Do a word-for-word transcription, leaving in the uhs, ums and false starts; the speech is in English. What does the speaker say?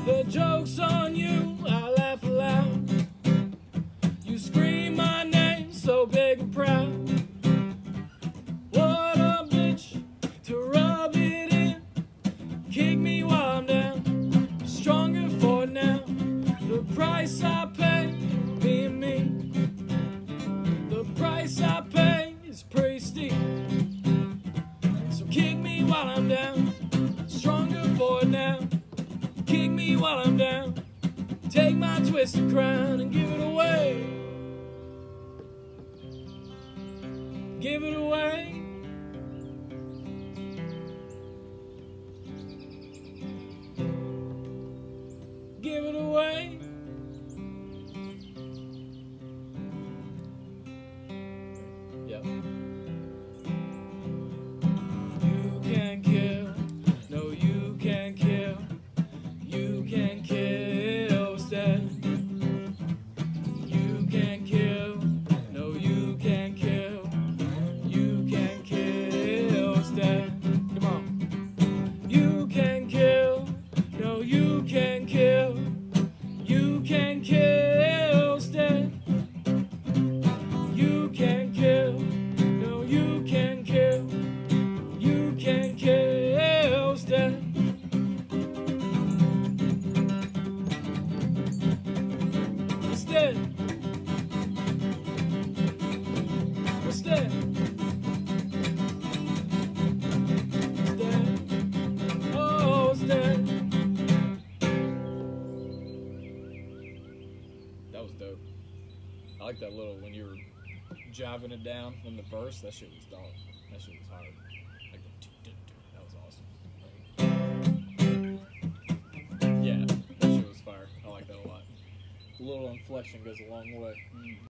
The joke's on you, I laugh aloud. You scream my name so big and proud. What a bitch to rub it in. Kick me while I'm down, I'm stronger for now. The price I pay for being me, the price I pay is pretty steep. So kick me while I'm down, stronger for now. Kick me while I'm down, take my twisted crown and give it away. Give it away. Give it away. Yep. You can kill, no you can kill. You can kill instead. You can kill, no you can kill. You can kill instead. Come on. You can kill, no you can kill. You can kill instead. You can kill, no you can kill. You can kill instead. Instead. Instead. Instead. Oh, instead. That was dope. I like that little, when you were jiving it down in the verse, that shit was dog. That shit was hard. Like the that was awesome. Yeah, that shit was fire. I like that a lot. A little inflection goes a long way.